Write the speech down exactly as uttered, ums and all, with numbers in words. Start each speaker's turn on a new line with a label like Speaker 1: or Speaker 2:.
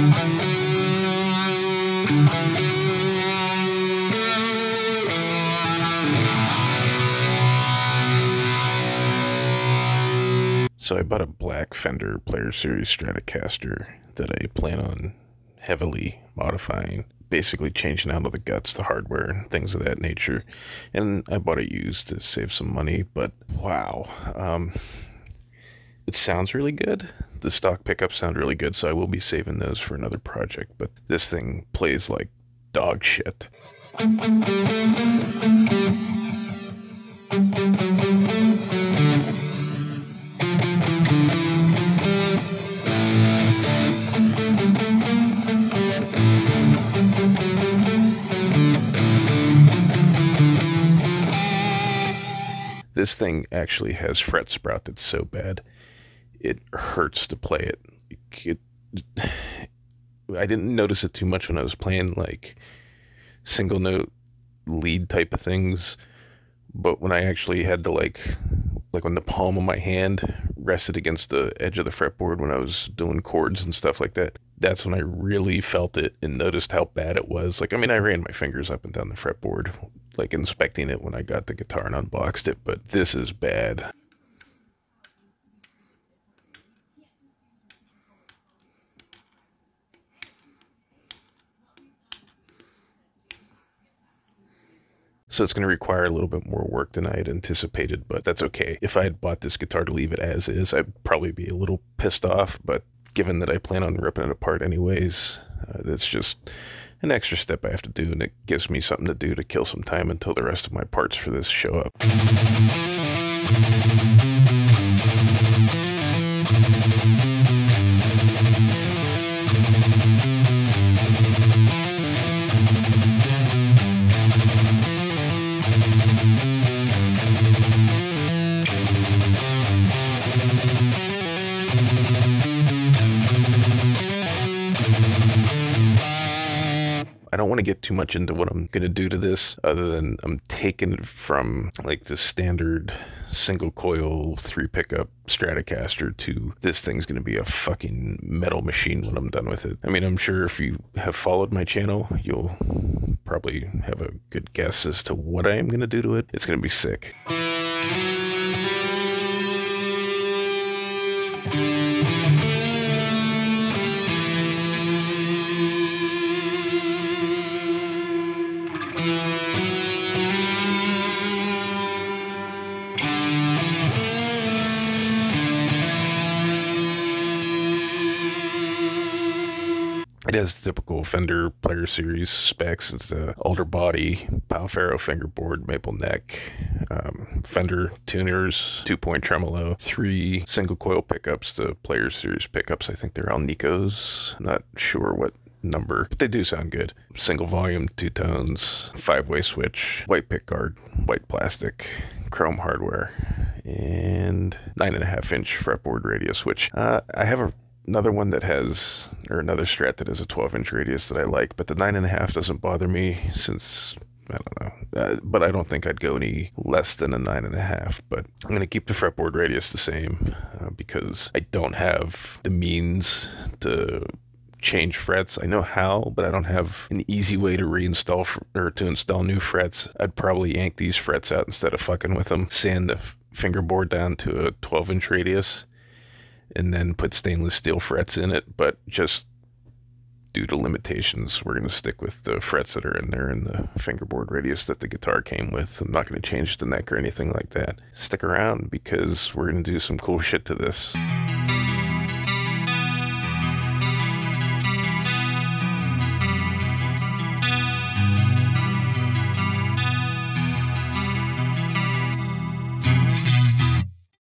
Speaker 1: So I bought a black Fender Player Series Stratocaster that I plan on heavily modifying, basically changing out all the guts, the hardware, and things of that nature. And I bought it used to save some money, but wow, um, it sounds really good. The stock pickups sound really good, so I will be saving those for another project, but this thing plays like dog shit. This thing actually has fret sprout that's so bad, it hurts to play it. It, it. I didn't notice it too much when I was playing like single note lead type of things, but when I actually had to like, like when the palm of my hand rested against the edge of the fretboard when I was doing chords and stuff like that, that's when I really felt it and noticed how bad it was. Like, I mean, I ran my fingers up and down the fretboard, like inspecting it when I got the guitar and unboxed it, but this is bad. So it's going to require a little bit more work than I had anticipated, but that's okay. If I had bought this guitar to leave it as is, I'd probably be a little pissed off, but given that I plan on ripping it apart anyways, uh, that's just an extra step I have to do, and it gives me something to do to kill some time until the rest of my parts for this show up. I don't want to get too much into what I'm going to do to this, other than I'm taking it from like the standard single coil three pickup Stratocaster to this thing's going to be a fucking metal machine when I'm done with it. I mean, I'm sure if you have followed my channel, you'll probably have a good guess as to what I am going to do to it. It's going to be sick. It has typical Fender Player Series specs. It's a alder body, Palfaro fingerboard, maple neck, um, Fender tuners, two-point tremolo, three single coil pickups, the Player Series pickups. I think they're Alnicos. Not sure what number, but they do sound good. Single volume, two tones, five-way switch, white pick guard, white plastic, chrome hardware, and nine and a half inch fretboard radius, which uh, I have a another one that has, or another Strat that has a twelve inch radius that I like, but the nine and a half doesn't bother me since, I don't know, uh, but I don't think I'd go any less than a nine and a half, but I'm going to keep the fretboard radius the same uh, because I don't have the means to change frets. I know how, but I don't have an easy way to reinstall or to install new frets. I'd probably yank these frets out instead of fucking with them, sand the fingerboard down to a twelve inch radius, and then put stainless steel frets in it, but just due to limitations, we're going to stick with the frets that are in there and the fingerboard radius that the guitar came with. I'm not going to change the neck or anything like that. Stick around because we're going to do some cool shit to this.